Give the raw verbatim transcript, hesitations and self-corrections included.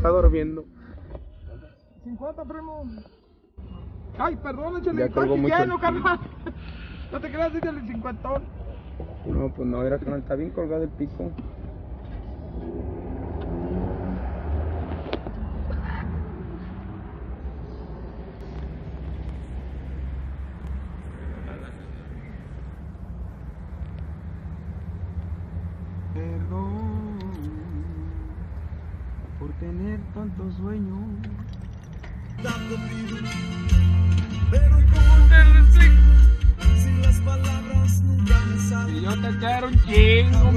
durmiendo. cincuenta, primo. Ay, perdón, échale Ya el colgó tanque mucho lleno, el carnal. No te creas, échale el cincuentón. No, pues no, era que no está bien colgado el pico. Perdón por tener tantos sueños. Pero como te recibo, si las palabras nunca me salen. Y yo te quiero un chingo.